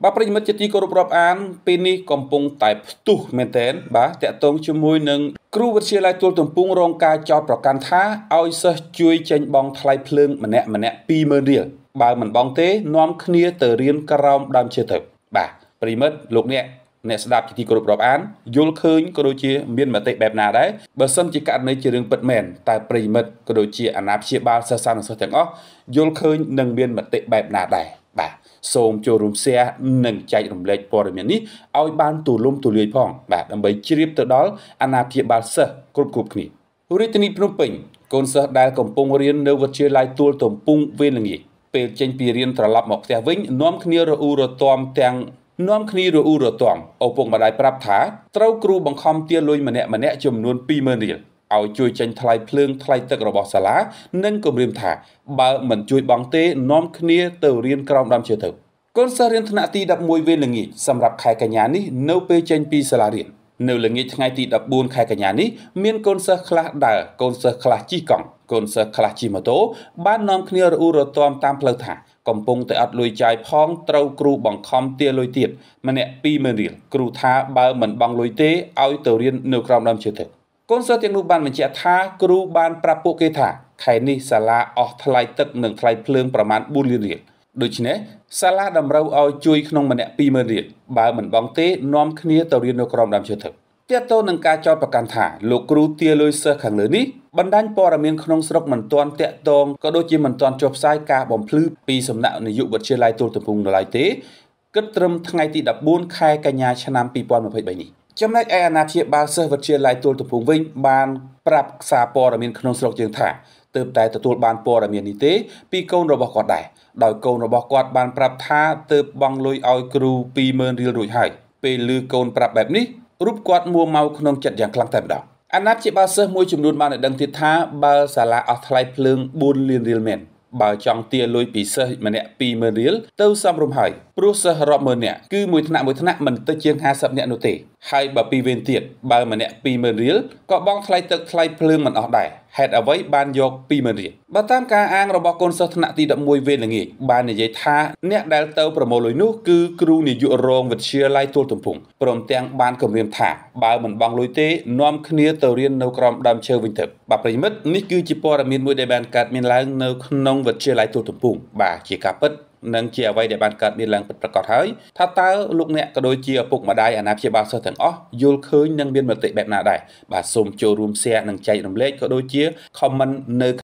Bàប្រិយមិត្តជាទីគោរពរាប់អានពេលនេះកំពុងតែផ្ទុះមែនទែនបាទតាក់ទងជាមួយនឹងគ្រូវិទ្យាល័យទួលទំពុងរងការចោទប្រកាន់ថាឲ្យសិស្សជួយចេញបង់ថ្លៃភ្លើងម្នាក់20000រៀលបើមិនបង់ទេនាំគ្នាទៅរៀនក្រោមដើមឈើទៅបាទប្រិយមិត្តលោកអ្នកស្ដាប់ជាទីគោរពរាប់អានយល់ឃើញក៏ដូចជាមានមតិបែបណាដែរបើសិនជាករណីជារឿងពិតមែនតែប្រិយមិត្តក៏ដូចជាអាណាព្យាបាលសិស្សសានុសិស្សទាំងអស់យល់ឃើញនឹងមានមតិបែបណាដែរបាទសូមចូលរួម share និងចែករំលែកព័ត៌មាននេះឲ្យបានទូលំទូលាយផងបាទដើម្បីជ្រាបទៅដល់អាណាព្យាបាលសិស្សគ្រប់គ្នារាជធានីភ្នំពេញកូនសិស្សដែលកំពុងរៀននៅវិទ្យាល័យទួលទំពុងវេនល្ងាចពេលចេញពីរៀនត្រឡប់មកផ្ទះវិញនាំគ្នារអ៊ូរទាំឪពុកម្ដាយប្រាប់ថាត្រូវគ្រូបង្ខំទារលុយម្នាក់ចំនួន20000រៀលឲ្យជួយចេញថ្លៃភ្លើងថ្លៃទឹករបស់សាលានិងគម្រាមថាបើមិនជួយបង់ទេនាំគ្នាទៅរៀនក្រោមដើមឈើទៅកូនសិស្សរៀនថ្នាក់ទី11វេនល្ងាចសម្រាប់ខែកញ្ញានេះនៅពេលចេញពីសាលារៀននៅល្ងាចថ្ងៃទី14ខែកញ្ញានេះមានកូនសិស្សខ្លះដើរកូនសិស្សខ្លះជិះកង់កូនសិស្សខ្លះជិះម៉ូតូបាននាំគ្នារអ៊ូរទាំតាមផ្លូវថាកំពុងតែអត់លុយចាយផងត្រូវគ្រូបង្ខំទារលុយទៀតម្នាក់20000រៀលគ្រូថាបើមិនបង់លុយទេឲ្យទៅរៀននៅក្រោមដើមឈើទៅកូនសិស្សទាំងនោះបានបញ្ជាក់ថាគ្រូបានប្រាប់ពួកគេថាខែនេះសាលាអស់ថ្លៃទឹកនិងថ្លៃភ្លើងប្រមាណ4លានរៀលដូច្នេះសាលាតម្រូវឲ្យជួយក្នុងម្នាក់20000រៀលបើមិនបង់ទេនាំគ្នាទៅរៀននៅក្រោមដើមឈើទៅទាក់ទងនឹងការចោទប្រកាន់ថាលោកគ្រូទារលុយសិស្សខាងលើនេះបណ្ដាញព័ត៌មានក្នុងស្រុកមិនទាន់តាក់ទងក៏ដូចជាមិនទាន់ចុះផ្សាយការបំភ្លឺពីសំណាក់នាយកវិទ្យាល័យទួលទំពុងនៅឡើយទេគិតត្រឹមថ្ងៃទី14ខែកញ្ញាឆ្នាំ2023នេះចំណែកឯអាណាព្យាបាលសិស្សវិទ្យាល័យទួលទំពុងវិញបានប្រាប់សារព័ត៌មានក្នុងស្រុកយើងថាទើបតែទទួលបានព័ត៌មាននេះទេពីកូនរបស់គាត់ដែរដោយកូនរបស់គាត់បានប្រាប់ថាទើបបង់លុយឲ្យគ្រូ20000រៀលរួចហើយពេលឮកូនប្រាប់បែបនេះរូបគាត់មួម៉ៅក្នុងចិត្តយ៉ាងខ្លាំងតែម្ដងអាណាព្យាបាលសិស្សមួយចំនួនបានឲ្យដឹងទៀតថាបើសាលាអស់ថ្លៃភ្លើង4លានរៀលមែនបើចង់ទារលុយពីសិស្សម្នាក់20000រៀលទៅសមរម្យហើយព្រោះសិស្សរាប់ម៉ឺននាក់គឺមួយថ្នាក់មិនទៅជាង50នាក់នោះទេហើយបើពីរវេនទៀតបើម្នាក់20000រៀលក៏បង់ថ្លៃទឹកថ្លៃភ្លើងមិនអស់ដែរហេតុអ្វីបានយក20000រៀលបើតាមការអាងរបស់កូនសិស្សថ្នាក់ទី11វេនល្ងាចបាននិយាយថាអ្នកដែលទៅប្រមូលលុយនោះគឺគ្រូនាយករងវិទ្យាល័យទួលទំពុងព្រមទាំងបានគម្រាមថាបើមិនបង់លុយទេនាំគ្នាទៅរៀននៅក្រោមដើមឈើវិញទៅបាទប្រិយមិត្តនេះគឺជាព័ត៌មានមួយដែលបានកើតមានឡើងនៅក្នុងវិទ្យាល័យទួលទំពុងបាទជាការពិតនិងជាអ្វីដែលបានកើតមានឡើងពិតប្រាកដហើយថាតើលោកអ្នកក៏ដូចជាឪពុកម្ដាយអាណាព្យាបាលសិស្សទាំងអស់យល់ឃើញនិងមានមតិបែបណាដែរបាទសូមចូលរួម share និងចែករំលែកក៏ដូចជា comment នៅ